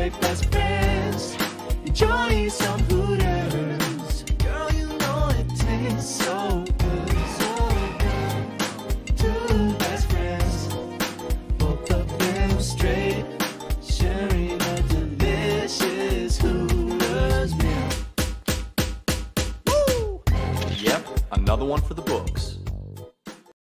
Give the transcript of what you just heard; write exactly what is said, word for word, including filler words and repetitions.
like best friends. Enjoy some Hooters. Girl, you know it tastes so good, so good. Two best friends, both of them straight, sharing a delicious Hooters meal. Woo! Yep, another one for the books.